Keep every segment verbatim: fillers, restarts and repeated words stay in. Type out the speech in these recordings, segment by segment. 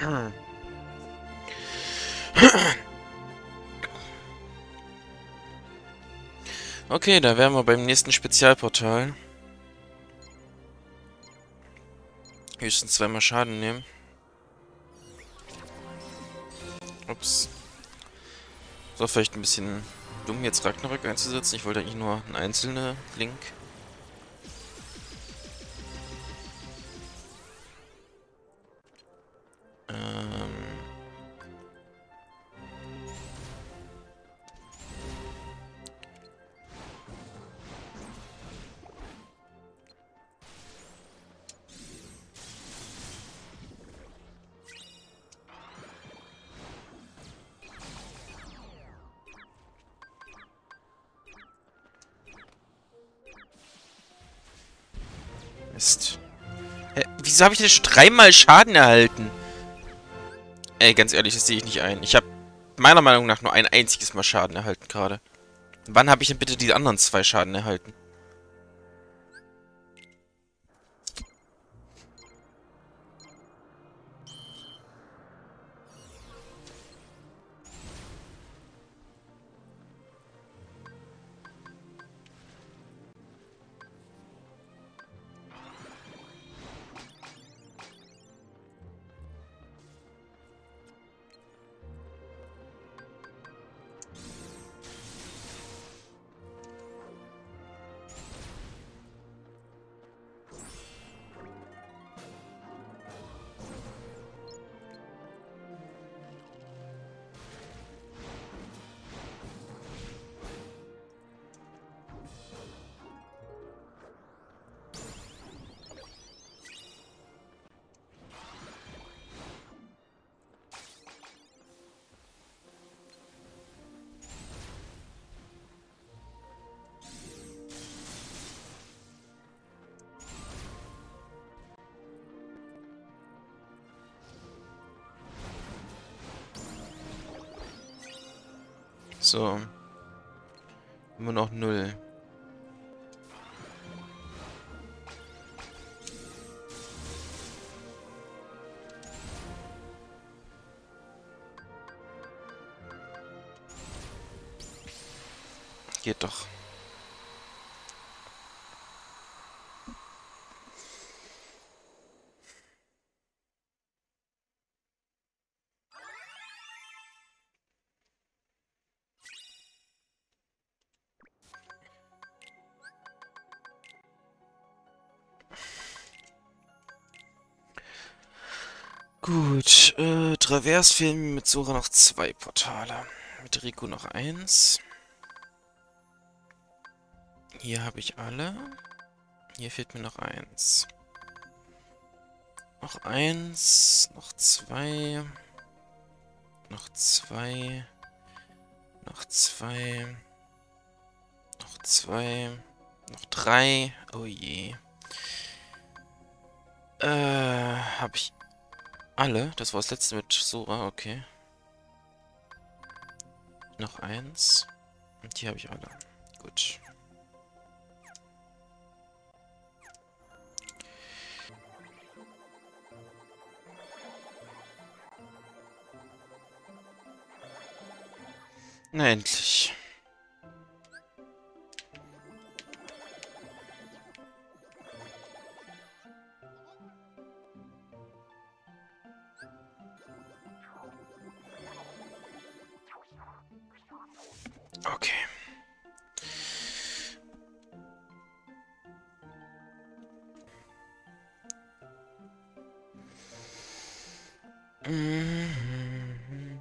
Okay, da wären wir beim nächsten Spezialportal. Höchstens zweimal Schaden nehmen. Ups. So, vielleicht ein bisschen dumm, jetzt Ragnarök einzusetzen. Ich wollte eigentlich nur einen einzelnen Link. Ähm... Mist. Hä, wieso habe ich denn schon dreimal Schaden erhalten? Ey, ganz ehrlich, das sehe ich nicht ein. Ich habe meiner Meinung nach nur ein einziges Mal Schaden erhalten gerade. Wann habe ich denn bitte die anderen zwei Schaden erhalten? So. Immer noch null. Geht doch. Gut, äh, Travers fehlen mit Sora noch zwei Portale. Mit Rico noch eins. Hier habe ich alle. Hier fehlt mir noch eins. Noch eins, noch zwei, noch zwei, noch zwei, noch zwei, noch drei. Oh je. Äh, habe ich alle? Das war das letzte mit Sora, okay. Noch eins. Und hier habe ich alle. Gut. Na endlich. Okay. Mhm.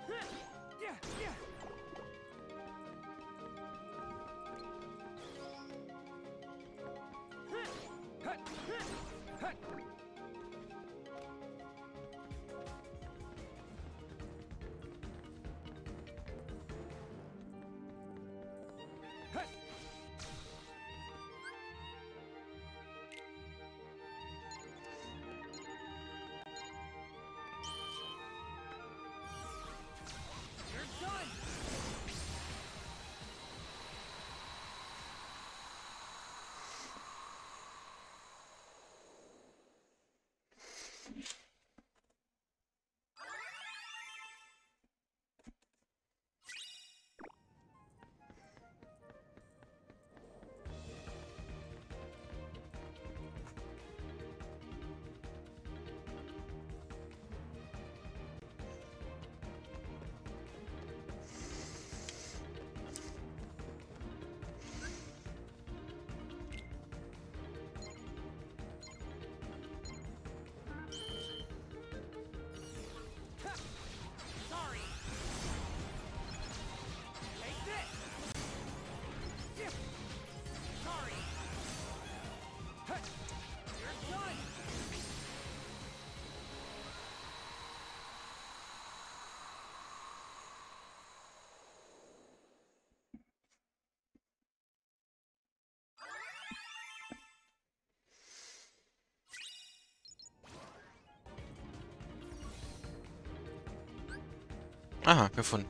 Aha, gefunden.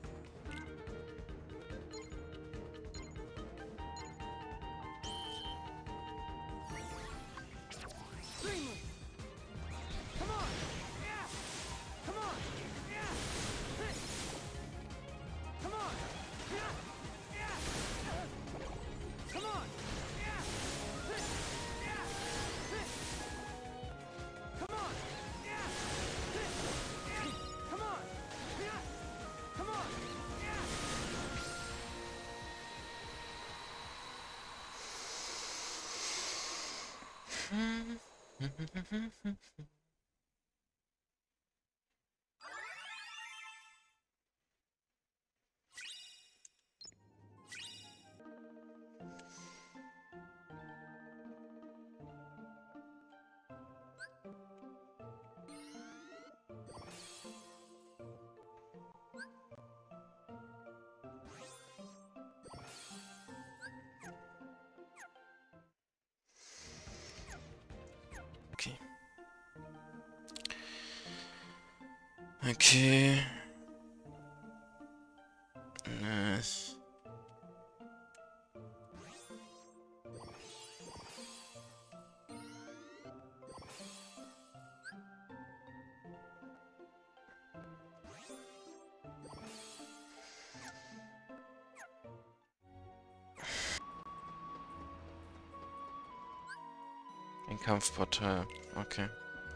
Okay. Okay. Nice. Ein Kampfportal. Okay.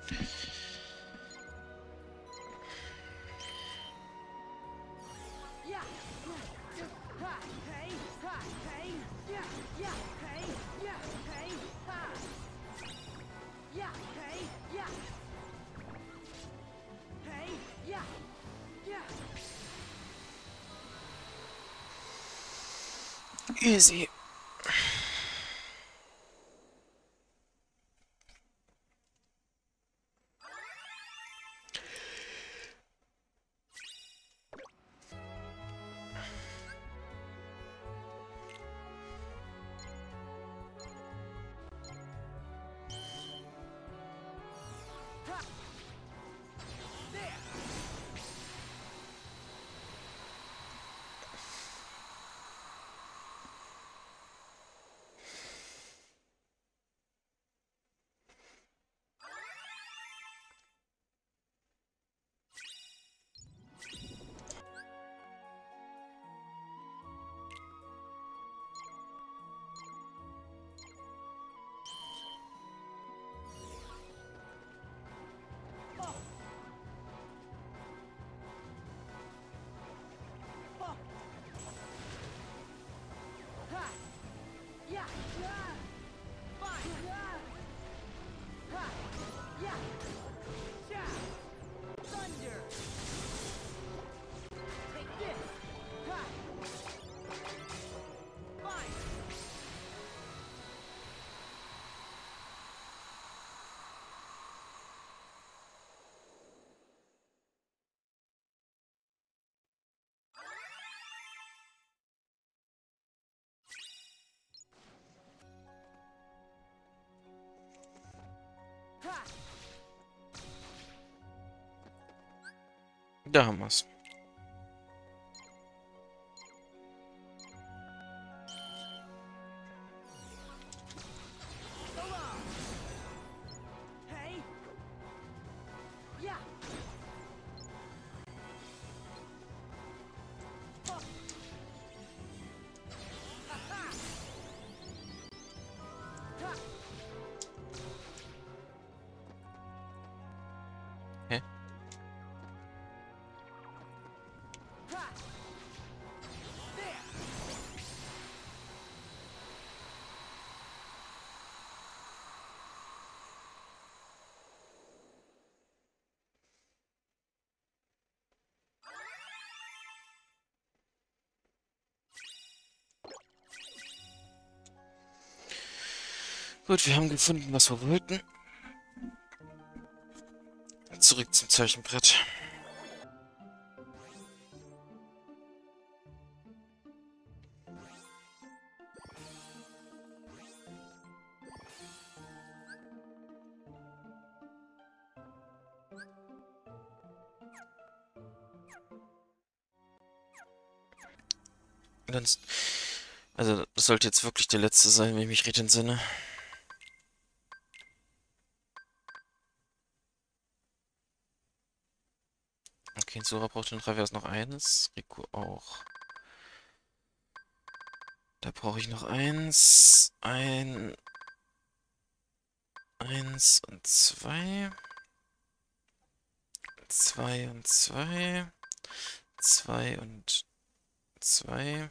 Easy. Da haben wir's. Hä? Gut, wir haben gefunden, was wir wollten. Zurück zum Zeichenbrett. Ganz, also, das sollte jetzt wirklich der letzte sein, wenn ich mich richtig entsinne. Okay, Sora braucht den Traverse noch eines. Rico auch. Da brauche ich noch eins. Ein. Eins und zwei. Zwei und zwei. Zwei und zwei.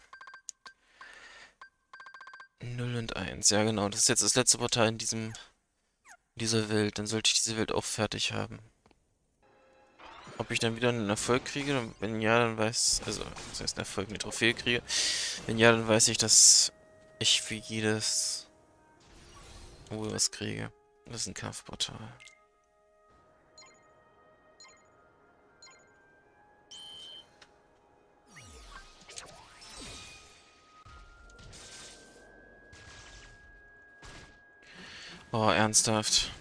Null und eins. Ja, genau. Das ist jetzt das letzte Portal in diesem, in dieser Welt. Dann sollte ich diese Welt auch fertig haben. Ob ich dann wieder einen Erfolg kriege? Und wenn ja, dann weiß... Also, das heißt, einen Erfolg, eine Trophäe kriege. Wenn ja, dann weiß ich, dass ich für jedes... Wohl was kriege. Das ist ein Kampfportal. Oh, ernsthaft.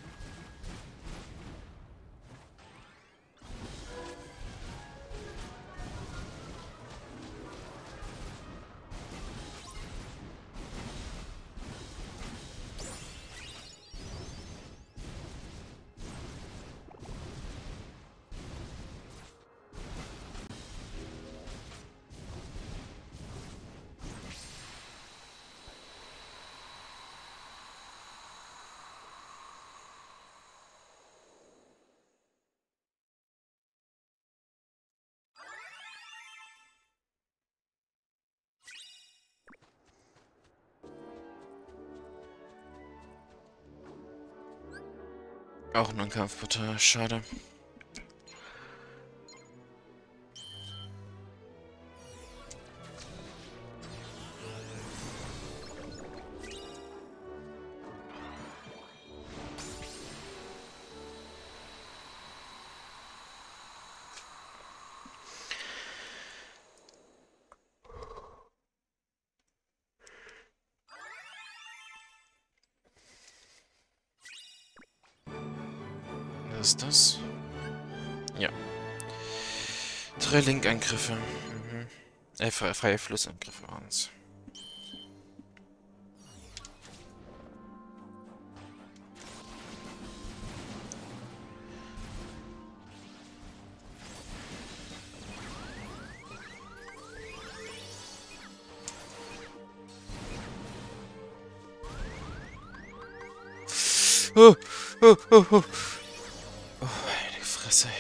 Auch nur ein Kampfportal, schade. Was ist das? Ja. Drei Linkangriffe. Mhm. Äh, fre- freie Flussangriffe waren es. Oh, oh, oh, oh. Oh, meine Fresse.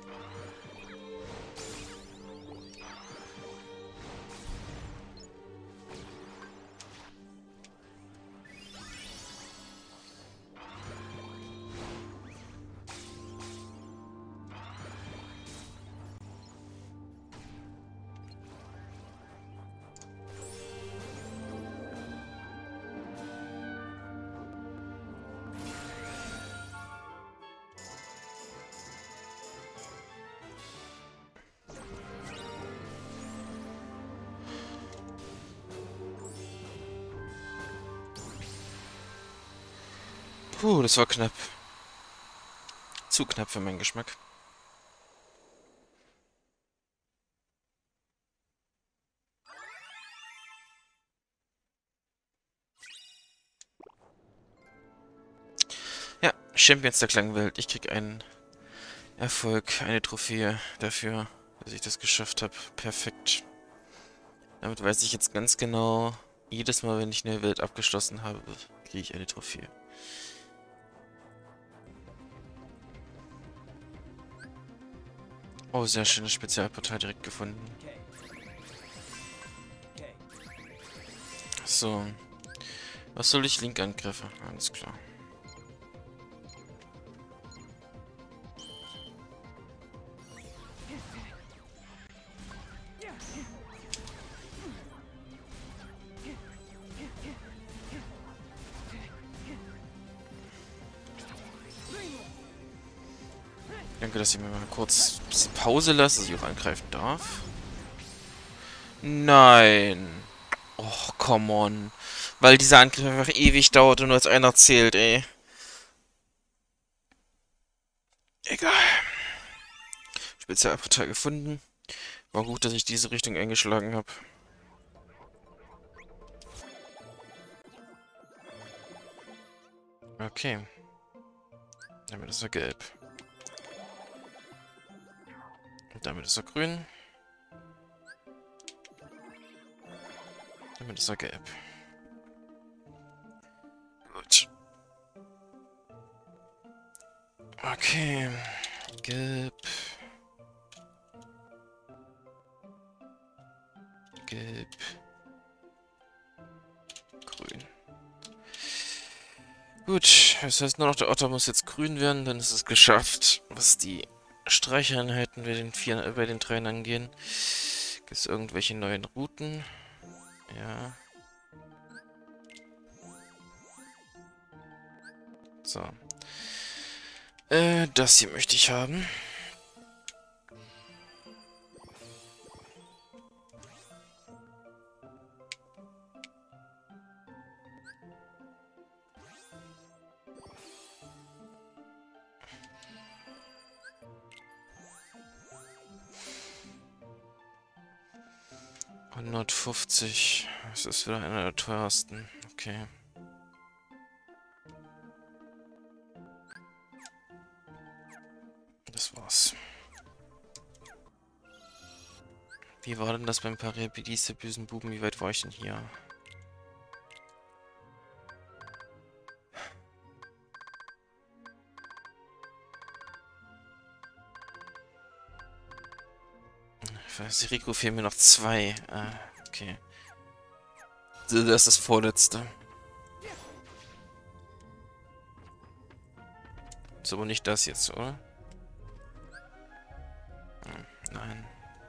Puh, das war knapp. Zu knapp für meinen Geschmack. Champions der Klangwelt. Ich krieg einen Erfolg, eine Trophäe dafür, dass ich das geschafft habe. Perfekt. Damit weiß ich jetzt ganz genau, jedes Mal, wenn ich eine Welt abgeschlossen habe, kriege ich eine Trophäe. Oh, sehr schönes Spezialportal direkt gefunden. So. Was soll ich? Linkangriffe. Alles klar. Danke, dass ihr mir mal kurz ein bisschen Pause lasst, dass ich auch angreifen darf. Nein. Och, come on. Weil dieser Angriff einfach ewig dauert und nur als einer zählt, ey. Egal. Spezialportal gefunden. War gut, dass ich diese Richtung eingeschlagen habe. Okay. Damit ist er gelb. Und damit ist er grün. Damit ist er gelb. Gut. Okay. Gelb. Gelb. Grün. Gut, das heißt nur noch, der Otter muss jetzt grün werden, dann ist es geschafft, was die Streicheinheiten bei den vier, äh, bei den dreien angehen. Gibt es irgendwelche neuen Routen? Ja. So. Äh, das hier möchte ich haben. hundertfünfzig. Das ist wieder einer der teuersten. Okay. Das war's. Wie war denn das beim Parapedis der bösen Buben? Wie weit war ich denn hier? Für Siriko fehlen mir noch zwei. Ah, okay. Das ist das vorletzte. Ist aber nicht das jetzt, oder? Hm, nein.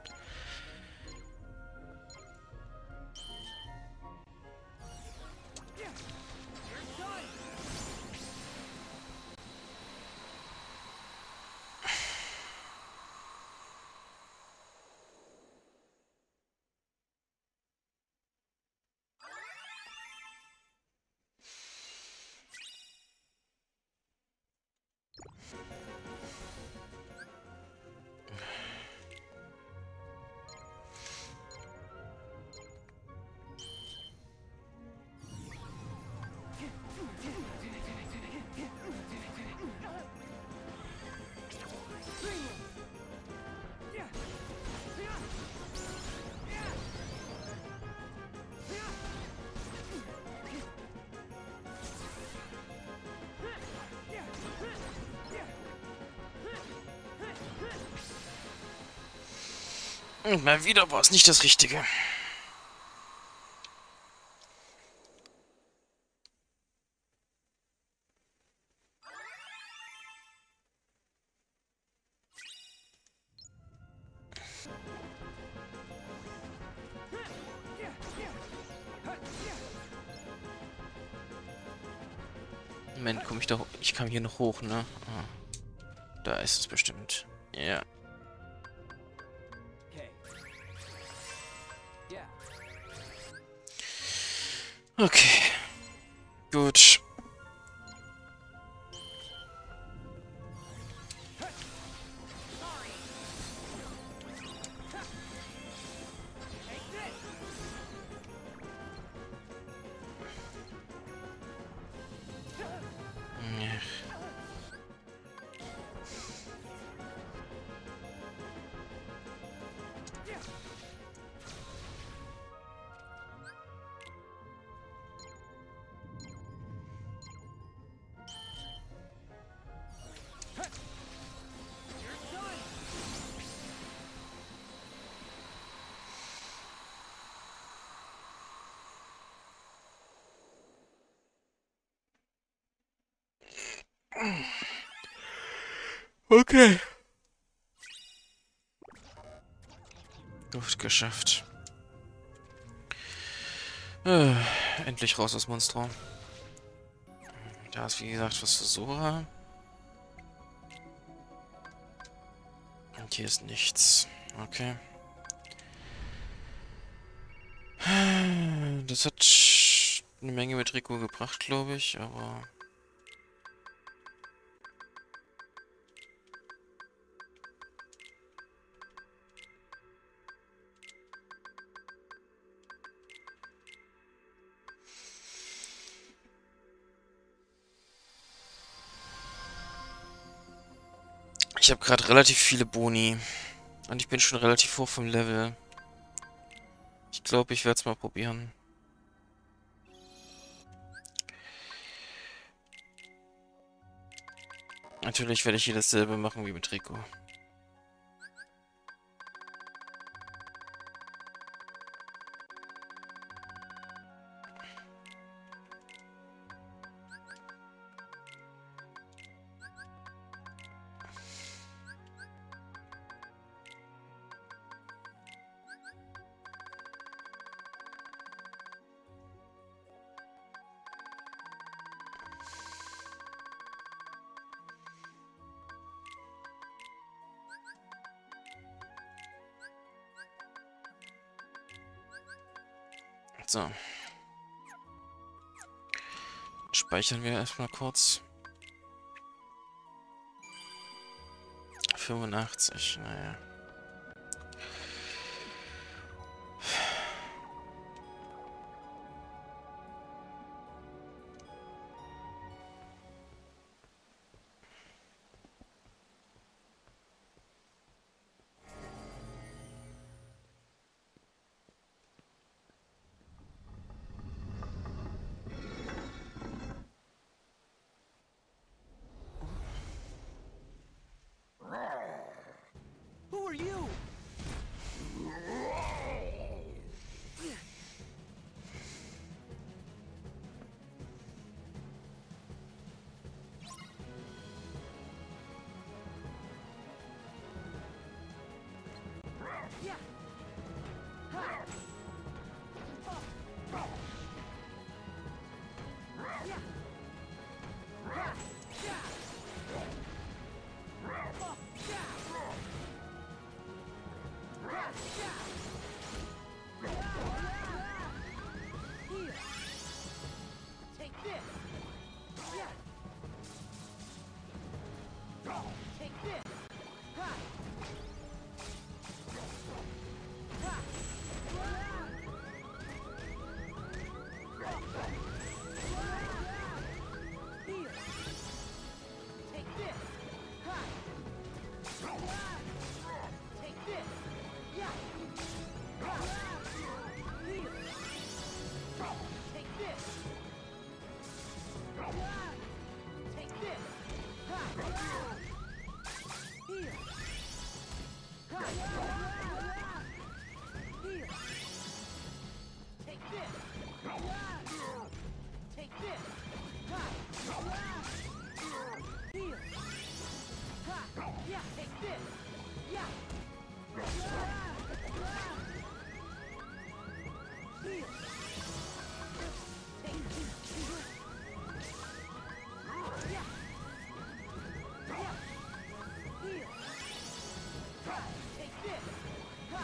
Und mal wieder war es nicht das Richtige. Moment, komme ich da hoch? Ich kam hier noch hoch, ne? Ah, da ist es bestimmt. Ja. Okay. Gut. Okay. Gut, geschafft. Äh, endlich raus aus Monstrum. Da ist, wie gesagt, was für Sora. Und hier ist nichts. Okay. Das hat eine Menge mit Rico gebracht, glaube ich, aber... Ich habe gerade relativ viele Boni. Und ich bin schon relativ hoch vom Level. Ich glaube, ich werde es mal probieren. Natürlich werde ich hier dasselbe machen wie mit Rico. So. Speichern wir erstmal kurz. fünfundachtzig, naja. Who are you? Yeah. Ha. Oh. Oh. Yeah. Ha. Yeah. Oh. Yeah. Ha. Yeah. Here. Take this. Yeah. Take this. Ha. Ha. Here. Take this. Ha. Take this. Yeah. Ha. Here. Take this. Take this. Ha. Here. Ha. Here. Take this. Take this. Ha. Here. Ha. Yeah. Take this. Yeah. Here. Take this. Yeah. Yeah. Here. Ha. Take this. Ha.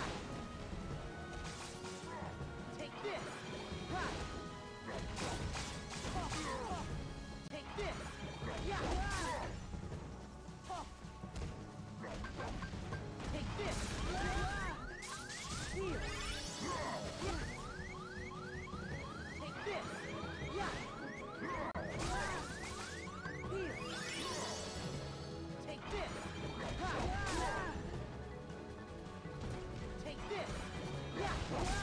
Take this. Ha. Take this. Yeah. Take this. Here. Yeah. Take this. Yeah. Here. Take this. Ha. Take this. Yeah.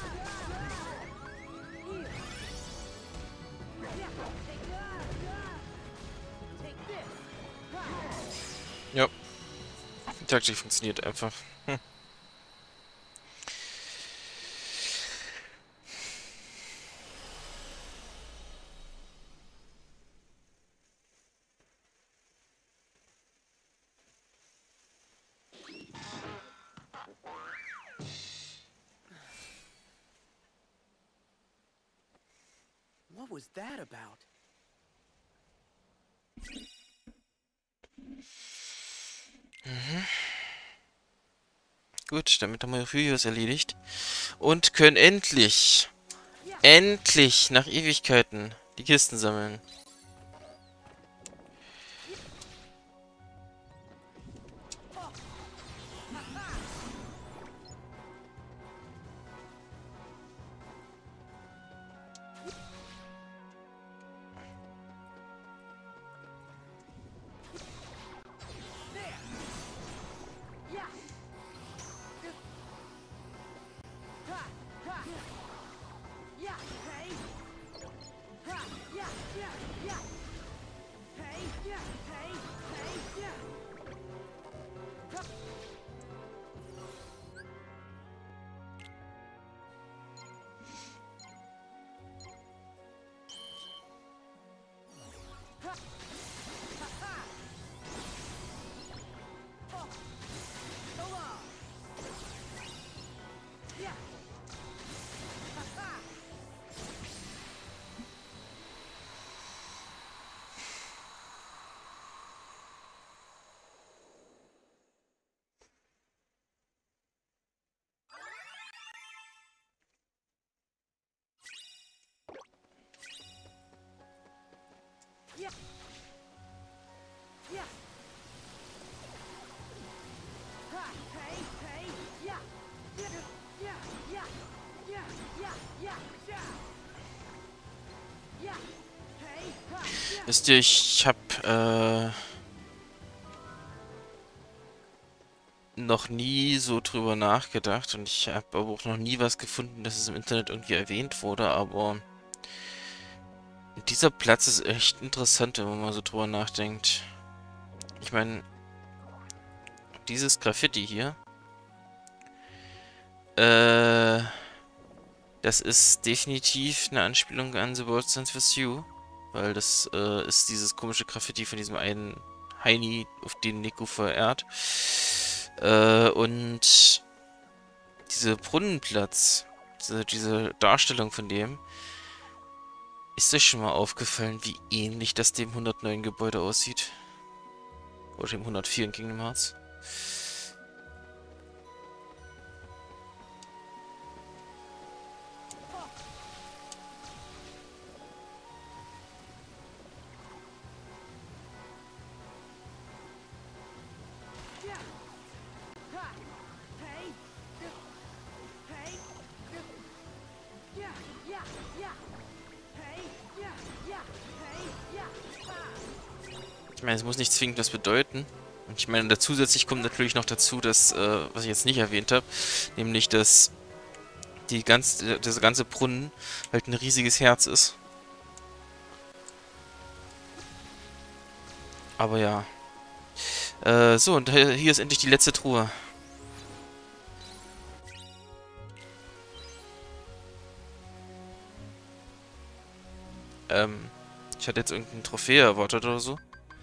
Here. Yeah. Take Take this. Ha. Ja. Die Taktik funktioniert einfach. Hm. What was that about? Gut, damit haben wir Furious erledigt. Und können endlich, endlich, nach Ewigkeiten, die Kisten sammeln. Wisst ihr, ich habe äh, noch nie so drüber nachgedacht und ich habe aber auch noch nie was gefunden, dass es im Internet irgendwie erwähnt wurde, aber dieser Platz ist echt interessant, wenn man mal so drüber nachdenkt. Ich meine, dieses Graffiti hier, äh, das ist definitiv eine Anspielung an The World Ends With You, weil das äh, ist dieses komische Graffiti von diesem einen Heini, auf den Nico verehrt. Äh, und dieser Brunnenplatz, diese, diese Darstellung von dem, ist euch schon mal aufgefallen, wie ähnlich das dem hundertneun Gebäude aussieht? Oder dem hundertvier in Kingdom Hearts? Ich meine, es muss nicht zwingend was bedeuten. Und ich meine, da zusätzlich kommt natürlich noch dazu, dass, äh, was ich jetzt nicht erwähnt habe, nämlich, dass die ganze, dieser ganze Brunnen halt ein riesiges Herz ist. Aber ja. Äh, so, und hier ist endlich die letzte Truhe. Ähm, ich hatte jetzt irgendeine Trophäe erwartet oder so.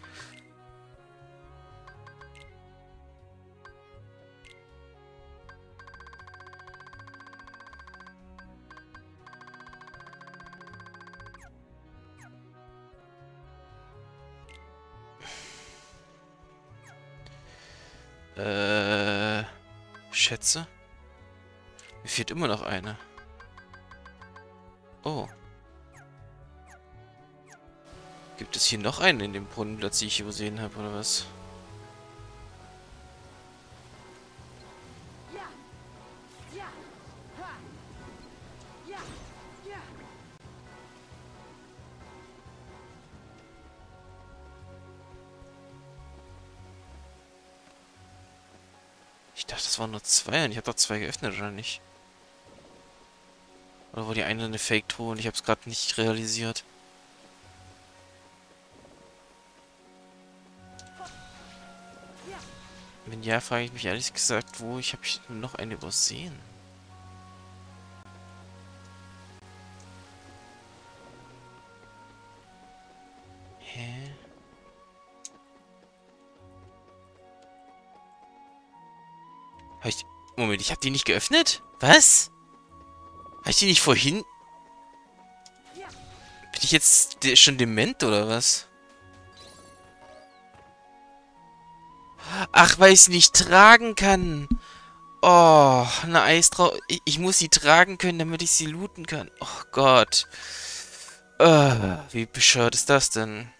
Äh, Schätze? Mir fehlt immer noch eine. Oh. Gibt es hier noch einen in dem Brunnenplatz, den ich hier gesehen habe, oder was? Ich dachte, das waren nur zwei und ich habe doch zwei geöffnet, oder nicht? Oder war die eine eine Fake-Truhe und ich habe es gerade nicht realisiert? Wenn ja, frage ich mich ehrlich gesagt, wo ich habe ich noch eine übersehen. Hä? Hab ich... Moment, ich habe die nicht geöffnet? Was? Habe ich die nicht vorhin... Bin ich jetzt de schon dement, oder was? Ach, weil ich sie nicht tragen kann. Oh, eine Eistrau... Ich, ich muss sie tragen können, damit ich sie looten kann. Oh Gott. Uh, wie bescheuert ist das denn?